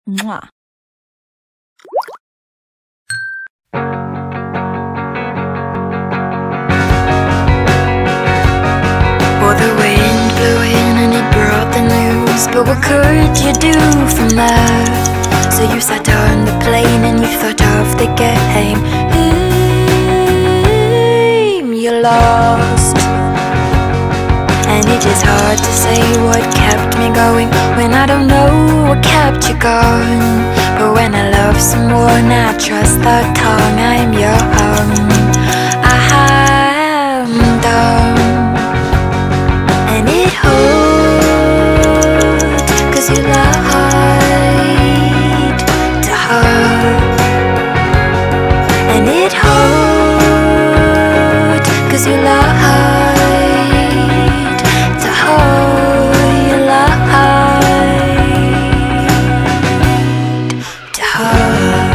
Mwah. Well, the wind blew in and it brought the news, but what could you do from there? So you sat on the plane and you thought of the game. You lost. And it is hard to say what kept me going when I don't know what kept you gone. But when I love someone, I trust the tongue. I'm young, I'm dumb. And it hurt, 'cause you lied to her. And it hurt, 'cause you lied to her. You lied to her.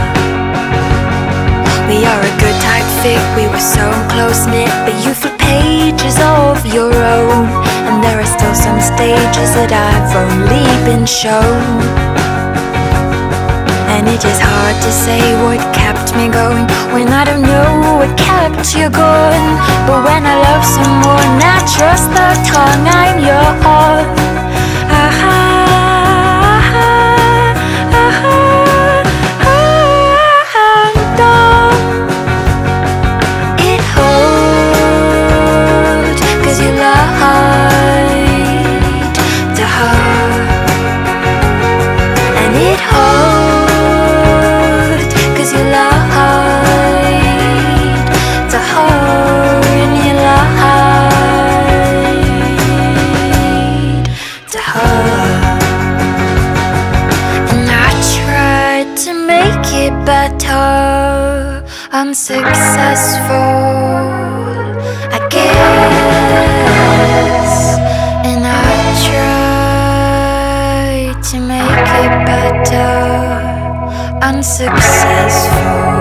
We are a good type fit, we were so close-knit, but you filled pages of your own. And there are still some stages that I've only been shown. And it is hard to say what kept me going when I don't know what kept you going. But when I love someone, I trust the tongue. I'm yours. I'm dumb. It hurt, 'cause you lied to her. And it hurt, 'cause you lied to her. And you lied to her. And I tried to make it better, unsuccessful, I guess. And I tried to make it better, unsuccessful.